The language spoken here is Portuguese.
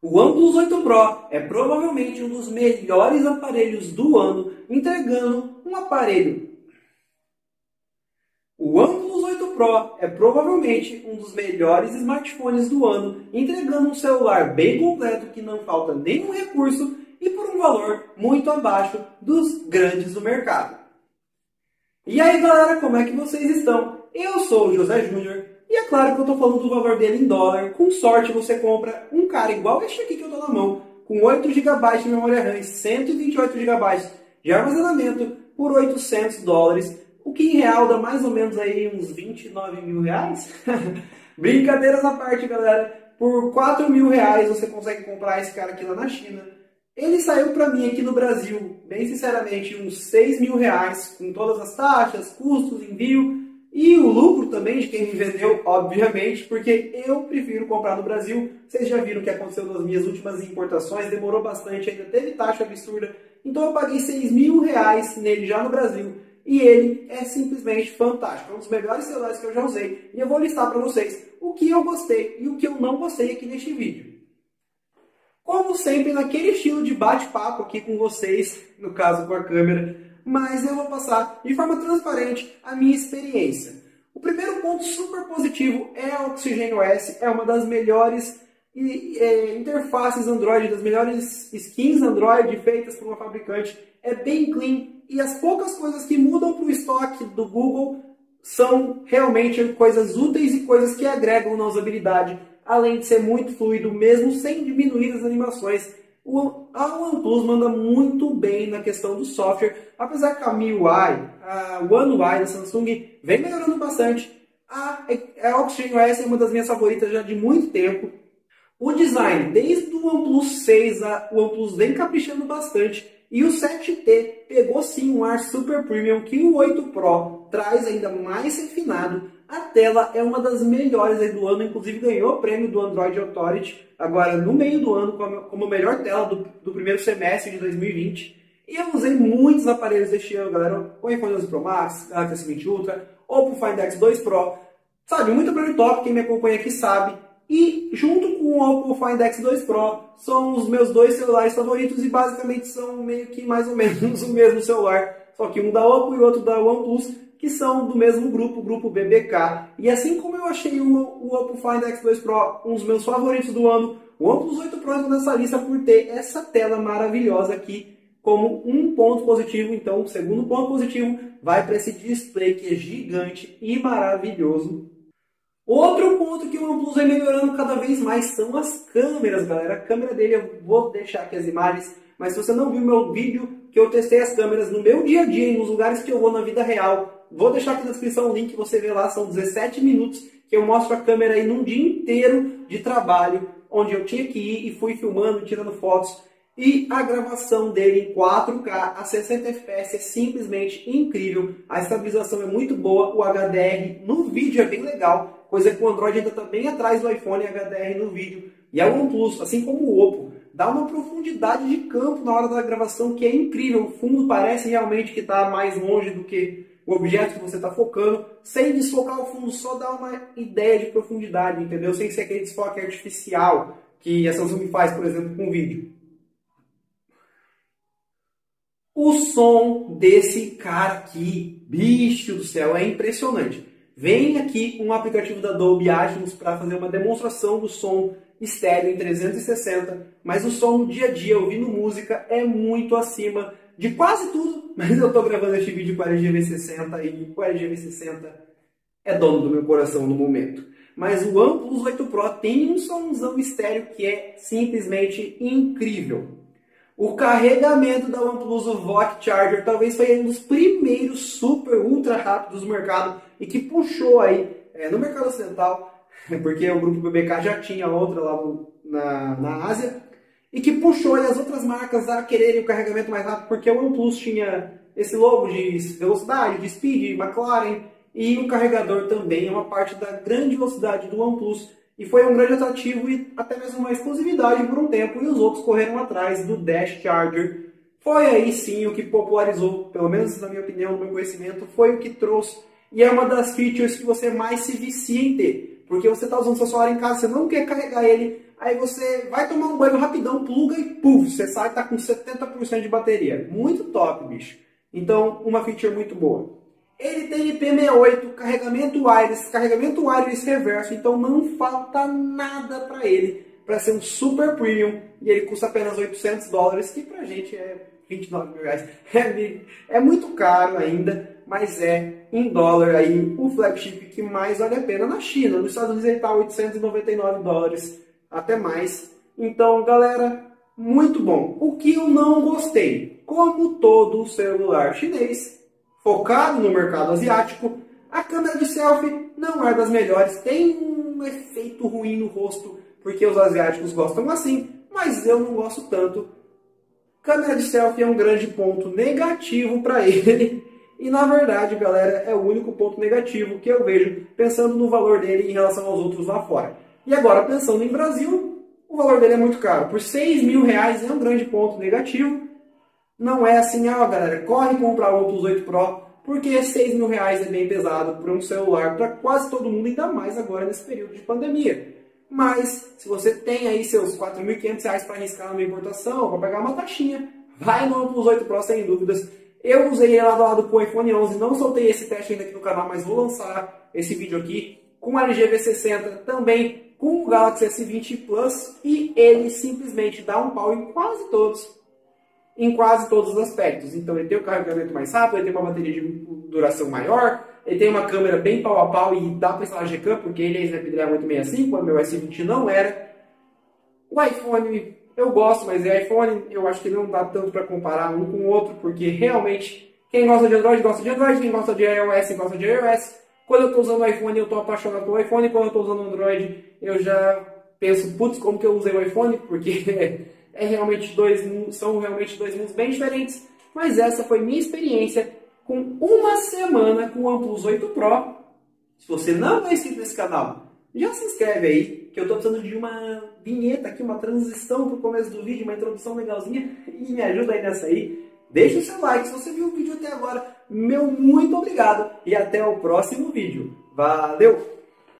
O OnePlus 8 Pro é provavelmente um dos melhores aparelhos do ano, entregando um aparelho. O OnePlus 8 Pro é provavelmente um dos melhores smartphones do ano, entregando um celular bem completo que não falta nenhum recurso e por um valor muito abaixo dos grandes do mercado. E aí galera, como é que vocês estão? Eu sou o José Júnior. E é claro que eu estou falando do valor dele em dólar. Com sorte você compra um cara igual este aqui que eu estou na mão, com 8 GB de memória RAM e 128 GB de armazenamento por $800, o que em real dá mais ou menos aí uns 29 mil reais. Brincadeiras à parte, galera. Por 4 mil reais você consegue comprar esse cara aqui lá na China. Ele saiu para mim aqui no Brasil, bem sinceramente, uns 6 mil reais, com todas as taxas, custos, envio. E o lucro também de quem me vendeu, obviamente, porque eu prefiro comprar no Brasil. Vocês já viram o que aconteceu nas minhas últimas importações, demorou bastante, ainda teve taxa absurda. Então eu paguei 6 mil reais nele já no Brasil. E ele é simplesmente fantástico, é um dos melhores celulares que eu já usei. E eu vou listar para vocês o que eu gostei e o que eu não gostei aqui neste vídeo. Como sempre, naquele estilo de bate-papo aqui com vocês, no caso com a câmera, mas eu vou passar de forma transparente a minha experiência. O primeiro ponto super positivo é a Oxygen OS, é uma das melhores interfaces Android, das melhores skins Android feitas por uma fabricante. É bem clean e as poucas coisas que mudam para o estoque do Google são realmente coisas úteis e coisas que agregam na usabilidade, além de ser muito fluido, mesmo sem diminuir as animações. A OnePlus manda muito bem na questão do software, apesar que a MIUI, a One UI da Samsung vem melhorando bastante. A Oxygen OS é uma das minhas favoritas já de muito tempo. O design, desde o OnePlus 6, o OnePlus vem caprichando bastante. E o 7T pegou sim um ar super premium que o 8 Pro traz ainda mais refinado. A tela é uma das melhores aí do ano, inclusive ganhou o prêmio do Android Authority agora no meio do ano como a melhor tela do primeiro semestre de 2020. E eu usei muitos aparelhos deste ano, galera. O iPhone 11 Pro Max, Galaxy S20 Ultra, Oppo Find X2 Pro. Sabe, muito aparelho top, quem me acompanha aqui sabe. E junto com o Oppo Find X2 Pro são os meus dois celulares favoritos e basicamente são meio que mais ou menos o mesmo celular. Só que um da Oppo e o outro da OnePlus, que são do mesmo grupo, o grupo BBK. E assim como eu achei o Oppo Find X2 Pro um dos meus favoritos do ano, o OnePlus 8 Pro entrou nessa lista por ter essa tela maravilhosa aqui como um ponto positivo. Então, o segundo ponto positivo vai para esse display que é gigante e maravilhoso. Outro ponto que o OnePlus vem melhorando cada vez mais são as câmeras, galera. A câmera dele, eu vou deixar aqui as imagens, mas se você não viu meu vídeo que eu testei as câmeras no meu dia a dia e nos lugares que eu vou na vida real, vou deixar aqui na descrição o link, você vê lá, são 17 minutos que eu mostro a câmera aí num dia inteiro de trabalho, onde eu tinha que ir e fui filmando, tirando fotos. E a gravação dele em 4K a 60 fps é simplesmente incrível. A estabilização é muito boa, o HDR no vídeo é bem legal, coisa que o Android ainda está bem atrás do iPhone HDR no vídeo. E a OnePlus, assim como o Oppo, dá uma profundidade de campo na hora da gravação que é incrível. O fundo parece realmente que está mais longe do que o objeto que você está focando. Sem desfocar o fundo, só dá uma ideia de profundidade, entendeu? Sem ser aquele desfoque artificial que a Samsung faz, por exemplo, com o vídeo. O som desse cara aqui, bicho do céu, é impressionante. Vem aqui um aplicativo da Dolby Atmos para fazer uma demonstração do som estéreo em 360, mas o som no dia a dia, ouvindo música, é muito acima de quase tudo. Mas eu estou gravando este vídeo com o LG V60 e o LG V60 é dono do meu coração no momento. Mas o OnePlus 8 Pro tem um somzão estéreo que é simplesmente incrível. O carregamento da OnePlus, o VOOC Charger, talvez foi um dos primeiros super ultra rápidos do mercado e que puxou aí no mercado ocidental, porque o grupo BBK já tinha outra lá na Ásia, e que puxou aí as outras marcas a quererem o carregamento mais rápido, porque o OnePlus tinha esse logo de velocidade, de speed, McLaren, e o carregador também é uma parte da grande velocidade do OnePlus. E foi um grande atrativo e até mesmo uma exclusividade por um tempo, e os outros correram atrás do Dash Charger. Foi aí sim o que popularizou, pelo menos na minha opinião, no meu conhecimento, foi o que trouxe. E é uma das features que você mais se vicia em ter. Porque você está usando seu celular em casa, você não quer carregar ele, Aí você vai tomar um banho rapidão, pluga e puf, você sai e tá com 70% de bateria. Muito top, bicho. Então, uma feature muito boa. Ele tem IP68, carregamento wireless reverso, então não falta nada para ele, para ser um super premium, e ele custa apenas $800, que pra gente é 29 mil reais. É muito caro ainda, mas é em dólar aí o flagship que mais vale a pena na China. Nos Estados Unidos ele está $899, até mais. Então, galera, muito bom. O que eu não gostei, como todo celular chinês, focado no mercado asiático, a câmera de selfie não é das melhores, tem um efeito ruim no rosto, porque os asiáticos gostam assim, mas eu não gosto tanto. Câmera de selfie é um grande ponto negativo para ele, e na verdade, galera, é o único ponto negativo que eu vejo, pensando no valor dele em relação aos outros lá fora. E agora, pensando em Brasil, o valor dele é muito caro. Por 6 mil reais é um grande ponto negativo. Não é assim, galera, corre comprar o OnePlus 8 Pro, porque 6 mil reais é bem pesado para um celular para quase todo mundo, ainda mais agora nesse período de pandemia. Mas, se você tem aí seus 4.500 reais para arriscar numa importação, para pegar uma taxinha, vai no OnePlus 8 Pro sem dúvidas. Eu usei ele lado a lado com o iPhone 11, não soltei esse teste ainda aqui no canal, mas vou lançar esse vídeo aqui com o LG V60, também com o Galaxy S20 Plus, e ele simplesmente dá um pau em quase todos os aspectos. Então ele tem o carregamento mais rápido, ele tem uma bateria de duração maior, ele tem uma câmera bem pau a pau e dá para instalar Gcam, porque ele é Snapdragon 865, quando o meu S20 não era. O iPhone eu gosto, mas é iPhone, eu acho que não dá tanto para comparar um com o outro, porque realmente quem gosta de Android gosta de Android, quem gosta de iOS gosta de iOS. Quando eu estou usando o iPhone eu estou apaixonado pelo iPhone, quando eu estou usando o Android eu já penso, putz, como que eu usei o iPhone, porque são realmente dois mundos bem diferentes. Mas essa foi minha experiência com uma semana com o OnePlus 8 Pro. Se você não é inscrito nesse canal, já se inscreve aí, que eu estou precisando de uma vinheta aqui, uma transição para o começo do vídeo, uma introdução legalzinha, e me ajuda aí nessa aí. Deixa o seu like se você viu o vídeo até agora. Meu muito obrigado e até o próximo vídeo. Valeu!